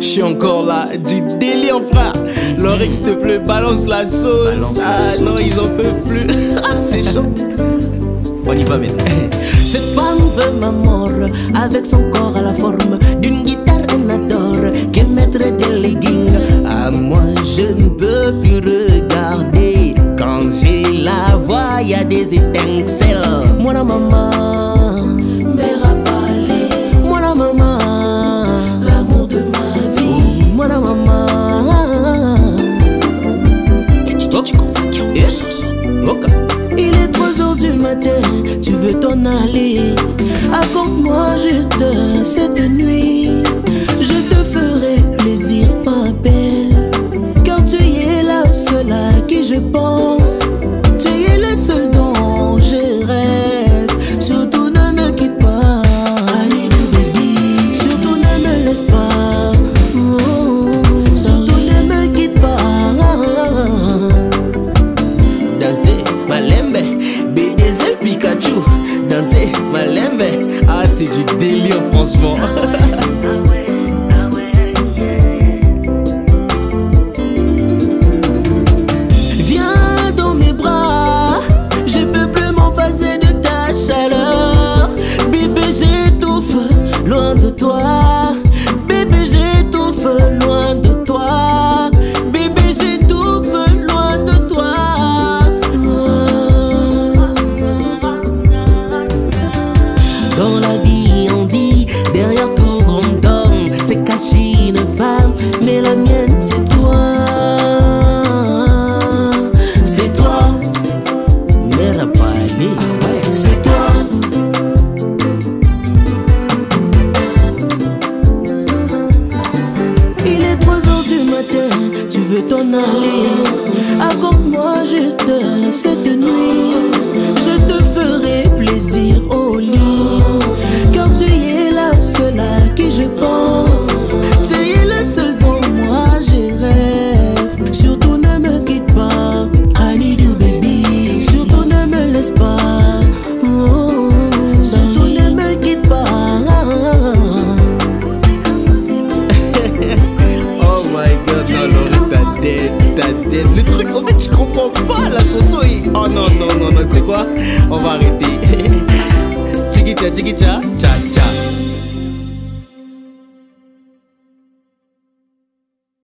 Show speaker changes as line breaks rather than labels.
suis encore là, du délire frère. Lorix s'il te plaît, balance la sauce. Non, ils en peuvent plus. C'est chaud. On y va maintenant.
Cette femme veut ma mort, avec son corps à la forme d'une guitare, elle adore qu'elle mettrait des leggings. À moi je ne peux plus regarder. Quand j'ai la voix, y a des étincelles. Moi la maman, Mera Palé. Moi la maman, l'amour de ma vie. Moi la maman. Il est 3 h du matin, tu veux t'en aller. Raconte-moi juste cette nuit. Je te ferai plaisir, ma belle. Car tu es la seule à qui je pense. Tu es le seul dont je rêve. Surtout ne me quitte pas, Alidou baby. Surtout ne me laisse pas. Surtout ne me quitte pas. Danser Malembe, BDZ Pikachu. Danser Malembe.
Ah, c'est du délire franchement.
Viens dans mes bras, je peux plus m'en passer de ta chaleur. Bébé j'étouffe loin de toi. Bébé j'étouffe loin de toi. Bébé j'étouffe loin de toi. Dans la vie on dit, derrière tout grand homme c'est caché une femme, mais la mienne c'est toi. C'est toi, Mera Palé. C'est toi. Il est 3 h du matin, tu veux t'en aller. Raconte-moi juste cette nuit. Je te ferai plaisir au lit. Car tu es la seule à qui je pense. Tu es le seul dont moi je rêve. Surtout ne me quitte pas, Alidou baby. Surtout ne me laisse pas. Surtout ne me quitte pas.
Oh my god, non, non, ta tête. Le truc, en fait, tu comprends pas la chanson. Oh non, tu sais quoi? On va arrêter. Tchikicha, tchikicha, tcha.